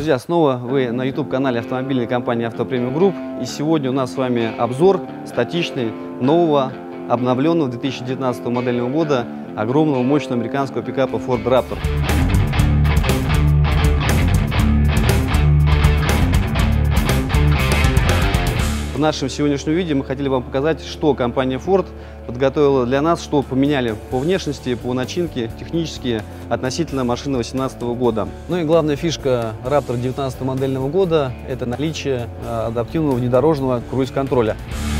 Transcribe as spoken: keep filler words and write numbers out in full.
Друзья, снова вы на YouTube-канале автомобильной компании «Автопремиум Групп». И сегодня у нас с вами обзор статичный нового, обновленного две тысячи девятнадцатого модельного года огромного мощного американского пикапа Ford Raptor. В нашем сегодняшнем видео мы хотели вам показать, что компания Ford подготовила для нас, что поменяли по внешности, по начинке, технически относительно машины две тысячи восемнадцатого года. Ну и главная фишка Raptor девятнадцатого модельного года – это наличие адаптивного внедорожного круиз-контроля.